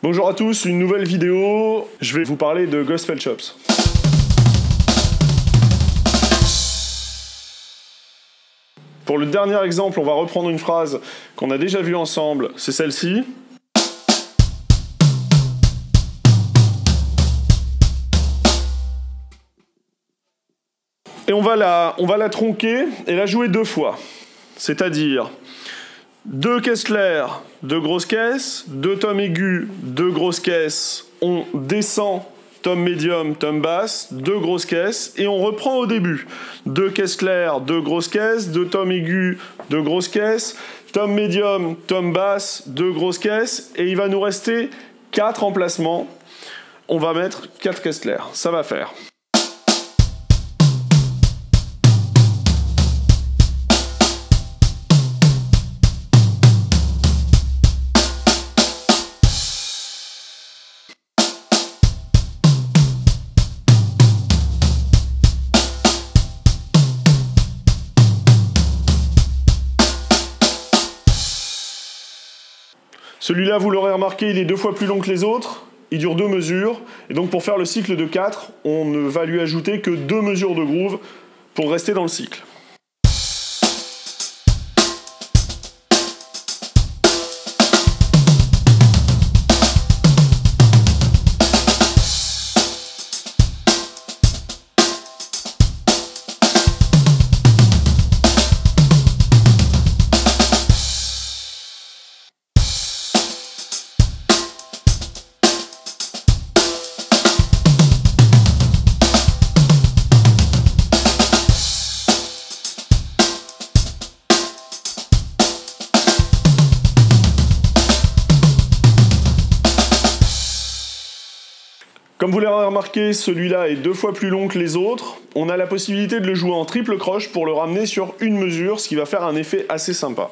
Bonjour à tous, une nouvelle vidéo. Je vais vous parler de Gospel Chops. Pour le dernier exemple, on va reprendre une phrase qu'on a déjà vue ensemble, c'est celle-ci. Et on va la tronquer et la jouer deux fois. C'est-à-dire 2 caisses claires, 2 grosses caisses, 2 tomes aigus, 2 grosses caisses, on descend tome médium, tome basse, 2 grosses caisses, et on reprend au début. 2 caisses claires, 2 grosses caisses, 2 tomes aigus, 2 grosses caisses, tome médium, tome basse, 2 grosses caisses, et il va nous rester 4 emplacements. On va mettre 4 caisses claires, ça va faire. Celui-là, vous l'aurez remarqué, il est 2 fois plus long que les autres, il dure 2 mesures, et donc pour faire le cycle de 4, on ne va lui ajouter que 2 mesures de groove pour rester dans le cycle. Comme vous l'avez remarqué, celui-là est 2 fois plus long que les autres. On a la possibilité de le jouer en triple croche pour le ramener sur une mesure, ce qui va faire un effet assez sympa.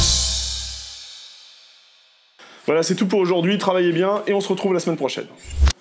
Voilà, c'est tout pour aujourd'hui, travaillez bien et on se retrouve la semaine prochaine.